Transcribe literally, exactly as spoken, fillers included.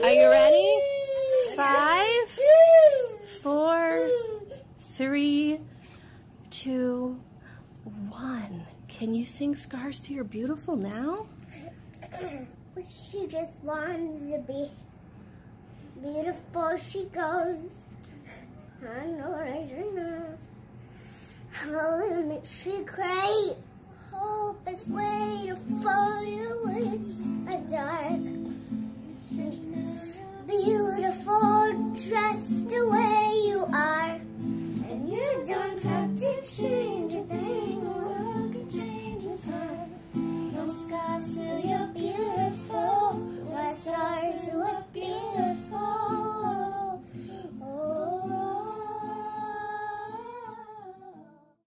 Are you ready? Five, four, three, two, one. Can you sing Scars to Your Beautiful now? She just wants to be beautiful. She goes. I know as you know. Her limit she craves. Hope is waiting for you in the dark. She's beautiful just the way you are. And you don't have to change.